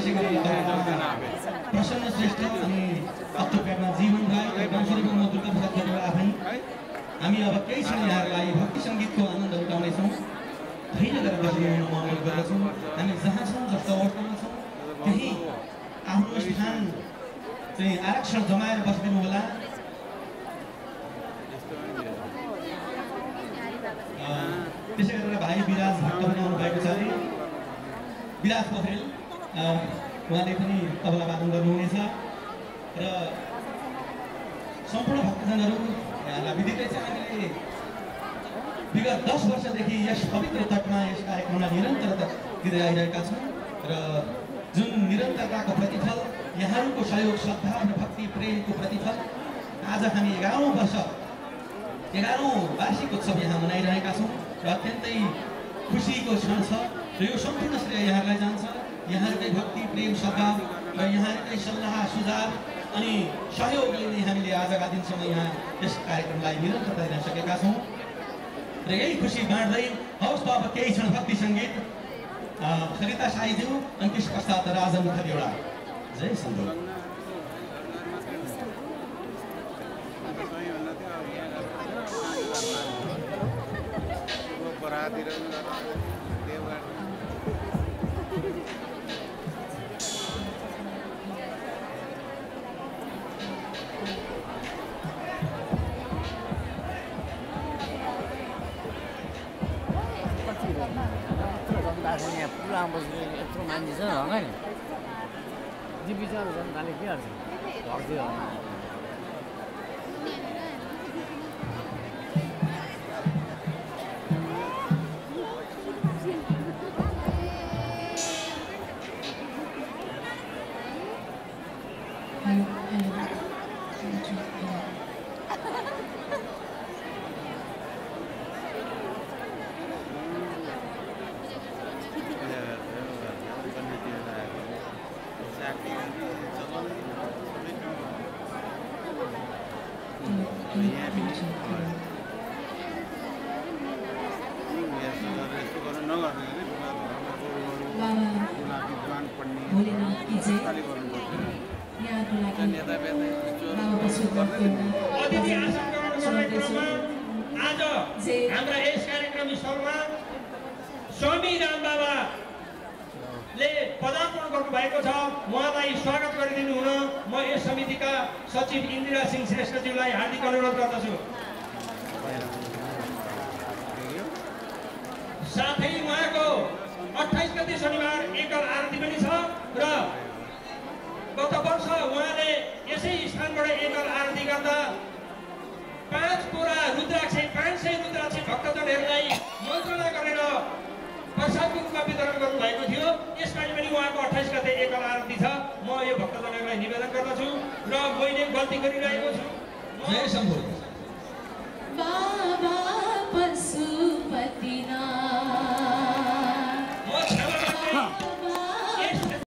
त्यसै गरी प्रसन्न श्रेष्ठ अनि अक्टोबरमा जीवन राई वंशरीको म दुर्गा प्रसाद खतिवडा आफै हामी अब केही क्षण यहाँहरूलाई भक्ति सङ्गीतको आनन्द उठाउनेछौँ। धैर्य गरेर बस्ने म अनुरोध गर्दछु। हामी जहाँ छौँ जस्तो अवस्थामा छौँ त्यही आफ्नो स्थान चाहिँ आरक्षण जमाएर बसिदिनु होला। त्यसै गरेर भाइ विराज भट्ट पनि आउनु भएको छ अरे विराज पोखरेल उहाँले पनि तबला वादन गर्नुहुनेछ र सम्पूर्ण भक्तजनहरू यहाँलाई विदितै छ। हामीले विगत 10 वर्षदेखि यस पवित्र तटमा यस कार्यक्रममा निरन्तरता दिँदै आइरहेका छौँ र जुन निरन्तरताको प्रतिफल यहाँहरूको सहयोग सद्भाव र भक्ति प्रेमको प्रतिफल आज हामी 11औं वर्ष 11औं वार्षिक उत्सव यहाँ मनाइरहेका छौँ र अत्यन्तै खुसीको क्षण छ र यो सम्पूर्ण श्रेय यहाँहरूलाई जान्छ। यहाँहरूकै भक्ति प्रेम सद्भाव र यहाँहरूकै सल्लाह सुझाव अनि सहयोगले नै हामीले आजका दिनसम्म यहाँ यस कार्यक्रमलाई निरन्तरता दिन सकेका छौँ र यही खुसी बाँड्दै हवस् त अब केही क्षण भक्ति सङ्गीत सरिता साईज्यू अनि त्यस पश्चात राजन खतिवडा। जय सन्तो। यहाँ पुरा बस्ने यत्रो मान्छे छ हँगा नि जी बिचरा जनताले के गर्छ घट्थ्यो हाम्रा यस कार्यक्रम स्थलमा स्वामी राम बाबाले पदार्पण गर्नुभएको छ। उहाँलाई स्वागत गरिदिनु हुन म यस समितिका सचिव इन्दिरा सिंह श्रेष्ठज्यूलाई हार्दिक अनुरोध गर्दछु। साथै उहाँको 28 गते शनिबार एकल आरती पनि छ र गत वर्ष उहाँले यसै स्थानबाट एकल आरती गर्दा 500 रुद्राक्ष भक्तजनहरूलाई मन्त्रणा गरेर प्रसादको रूपमा वितरण गर्नुभएको थियो। यसपालि पनि उहाँको 28 गते एकल आरती छ। म यो भक्तजनहरूलाई निवेदन गर्दछु र मैले गल्ती गरिरहेको छु। जय शम्भु।